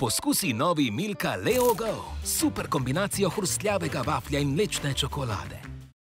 Poskusi novi Milka Leo Go. Super kombinacijo hrustljavega vaflja in mlečne čokolade.